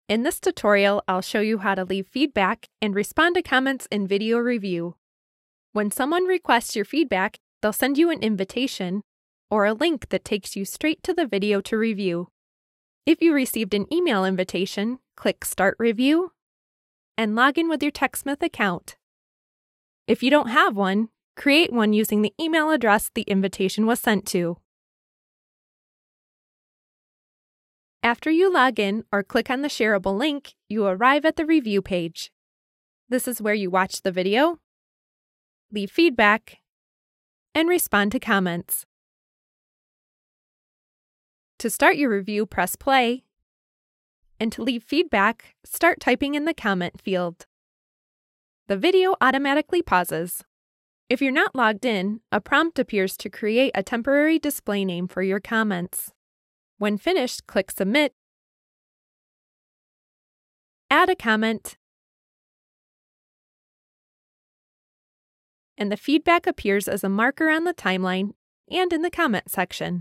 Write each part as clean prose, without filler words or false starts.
In this tutorial, I'll show you how to leave feedback and respond to comments in video review. When someone requests your feedback, they'll send you an invitation or a link that takes you straight to the video to review. If you received an email invitation, click Start Review and log in with your TechSmith account. If you don't have one, create one using the email address the invitation was sent to. After you log in or click on the shareable link, you arrive at the review page. This is where you watch the video, leave feedback, and respond to comments. To start your review, press play, and to leave feedback, start typing in the comment field. The video automatically pauses. If you're not logged in, a prompt appears to create a temporary display name for your comments. When finished, click Submit, add a comment, and the feedback appears as a marker on the timeline and in the comment section.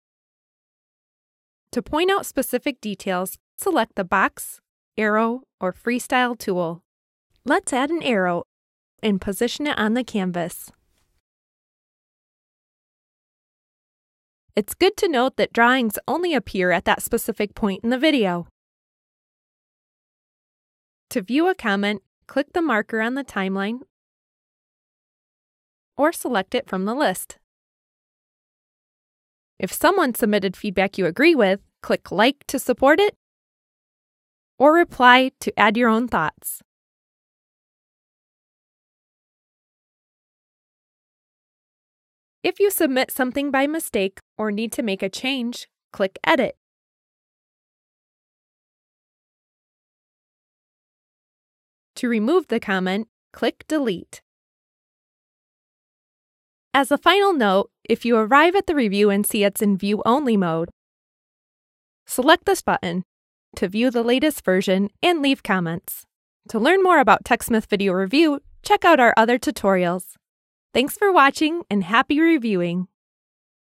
To point out specific details, select the box, arrow, or freestyle tool. Let's add an arrow and position it on the canvas. It's good to note that drawings only appear at that specific point in the video. To view a comment, click the marker on the timeline or select it from the list. If someone submitted feedback you agree with, click Like to support it or Reply to add your own thoughts. If you submit something by mistake or need to make a change, click Edit. To remove the comment, click Delete. As a final note, if you arrive at the review and see it's in View Only mode, select this button to view the latest version and leave comments. To learn more about TechSmith Video Review, check out our other tutorials. Thanks for watching and happy reviewing!